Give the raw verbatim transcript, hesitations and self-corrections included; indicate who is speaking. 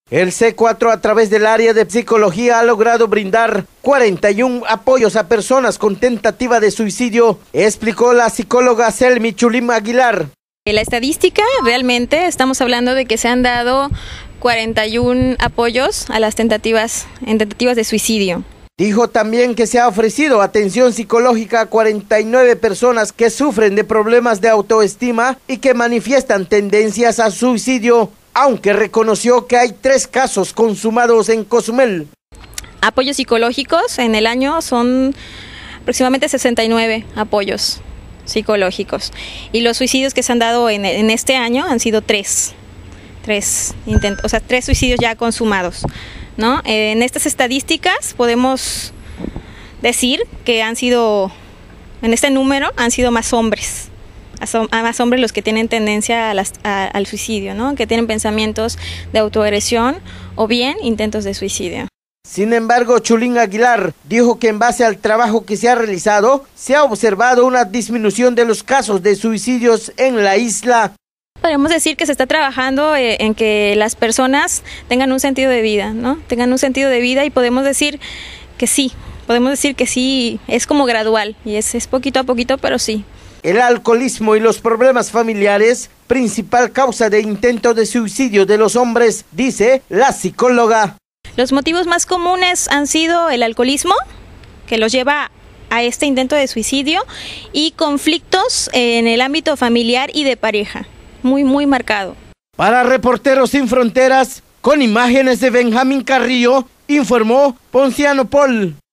Speaker 1: El C cuatro a través del área de psicología ha logrado brindar cuarenta y uno apoyos a personas con tentativa de suicidio, explicó la psicóloga Selmi Chulim Aguilar.
Speaker 2: La estadística, realmente estamos hablando de que se han dado cuarenta y uno apoyos a las tentativas, en tentativas de suicidio.
Speaker 1: Dijo también que se ha ofrecido atención psicológica a cuarenta y nueve personas que sufren de problemas de autoestima y que manifiestan tendencias a suicidio, aunque reconoció que hay tres casos consumados en Cozumel.
Speaker 2: Apoyos psicológicos en el año son aproximadamente sesenta y nueve apoyos psicológicos, y los suicidios que se han dado en, en este año han sido tres, tres intentos, o sea, tres suicidios ya consumados, ¿no? En estas estadísticas podemos decir que han sido, en este número han sido más hombres. A más hombres los que tienen tendencia a las, a, al suicidio, ¿no? Que tienen pensamientos de autoagresión o bien intentos de suicidio.
Speaker 1: Sin embargo, Chulim Aguilar dijo que en base al trabajo que se ha realizado, se ha observado una disminución de los casos de suicidios en la isla.
Speaker 2: Podemos decir que se está trabajando en que las personas tengan un sentido de vida, ¿no? Tengan un sentido de vida, y podemos decir que sí, podemos decir que sí, es como gradual y es, es poquito a poquito, pero sí.
Speaker 1: El alcoholismo y los problemas familiares, principal causa de intento de suicidio de los hombres, dice la psicóloga.
Speaker 2: Los motivos más comunes han sido el alcoholismo, que los lleva a este intento de suicidio, y conflictos en el ámbito familiar y de pareja, muy, muy marcado.
Speaker 1: Para Reporteros Sin Fronteras, con imágenes de Benjamín Carrillo, informó Ponciano Paul.